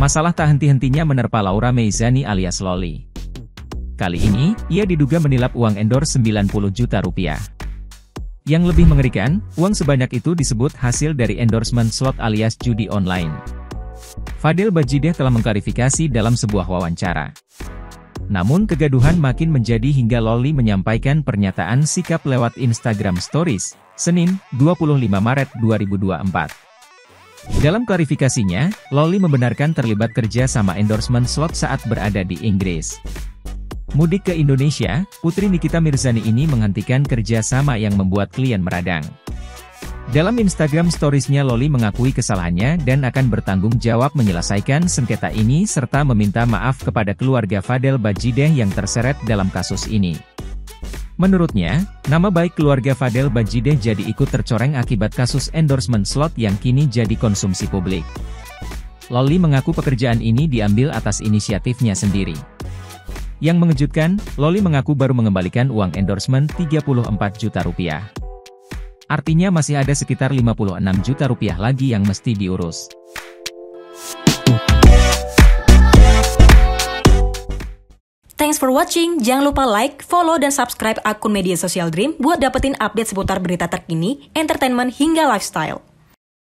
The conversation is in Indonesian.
Masalah tak henti-hentinya menerpa Laura Meizani alias Loli. Kali ini, ia diduga menilap uang endorse 90 juta rupiah. Yang lebih mengerikan, uang sebanyak itu disebut hasil dari endorsement slot alias judi online. Fadel Bajideh telah mengklarifikasi dalam sebuah wawancara. Namun kegaduhan makin menjadi hingga Loli menyampaikan pernyataan sikap lewat Instagram Stories, Senin, 25 Maret 2024. Dalam klarifikasinya, Loli membenarkan terlibat kerja sama endorsement slot saat berada di Inggris. Mudik ke Indonesia, putri Nikita Mirzani ini menghentikan kerja sama yang membuat klien meradang. Dalam Instagram Stories-nya Loli mengakui kesalahannya dan akan bertanggung jawab menyelesaikan sengketa ini serta meminta maaf kepada keluarga Fadel Bajideh yang terseret dalam kasus ini. Menurutnya, nama baik keluarga Fadel Bajideh jadi ikut tercoreng akibat kasus endorsement slot yang kini jadi konsumsi publik. Loli mengaku pekerjaan ini diambil atas inisiatifnya sendiri. Yang mengejutkan, Loli mengaku baru mengembalikan uang endorsement 34 juta rupiah. Artinya masih ada sekitar 56 juta rupiah lagi yang mesti diurus. Thanks for watching, jangan lupa like, follow, dan subscribe akun media sosial Dream buat dapetin update seputar berita terkini, entertainment, hingga lifestyle.